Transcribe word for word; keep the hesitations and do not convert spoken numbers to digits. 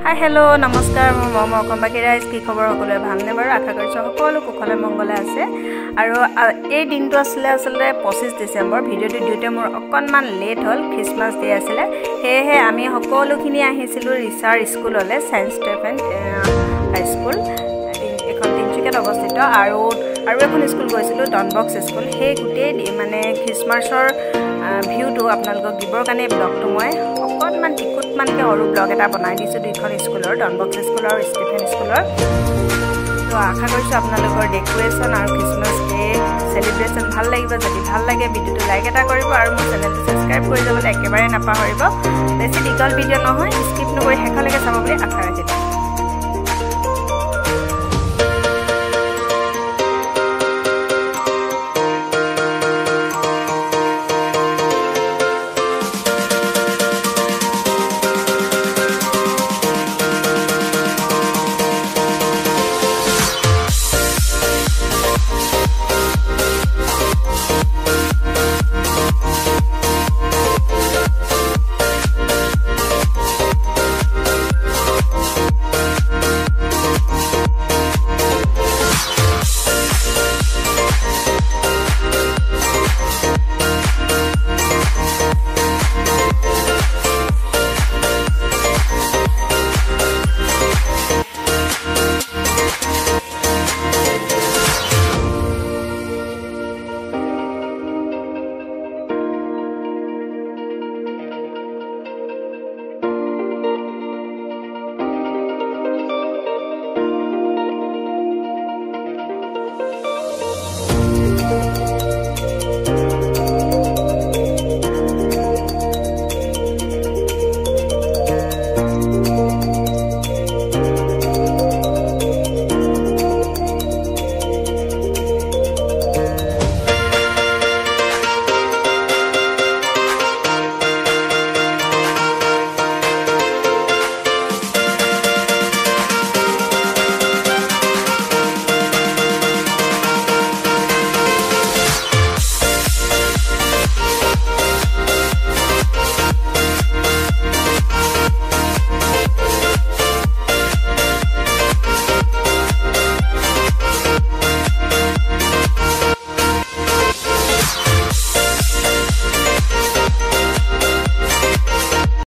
hi hello नमस्कार मैं मम अकमबाकी राइज की खबर सकले भालने बार आशा करिছো সকলো কুশলে মঙ্গলে আছে আৰু এই দিনটো আসলে আসলে পঁচিছ ডিসেম্বৰ ভিডিওটো দিওতে মোৰ অকনমান লেট হল খ্ৰীষ্টমাছ ডে আছিল হেহে আমি সকলোখিনি আহিছিলো ৰিচাৰ স্কুললে সেন্ট স্টেফেন হাই স্কুল এখন তিনচুকীয়াত অৱস্থিত আৰু আৰু এখন স্কুল গৈছিলো ডন বক্স স্কুল হে গুটেই মানে খ্ৰীষ্টমাছৰ ভিউটো আপোনালোকক দিবৰ কাৰণে ব্লগটো মই অকনমান টিকুট মানকে আৰু ব্লগ এটা বনাই দিছো দুইখন স্কুলৰ ডন বক্স স্কুল আৰু ষ্টিফেন স্কুলৰ তো আশা কৰিছো আপোনালোকৰ ডেকোৰেচন আৰু খ্ৰীষ্টমাছ ডে সেলিব্ৰেচন ভাল লাগিব যদি ভাল লাগে ভিডিওটো লাইক এটা কৰিব আৰু মোৰ চেনেলটো সাবস্ক্ৰাইব কৰি যাবলৈ একেবাৰে নাপাহৰিব বেছি দীঘল ভিডিও নহয় স্কিপ নকৰি শেষলৈকে চাব বুলি আশা ৰাখিছো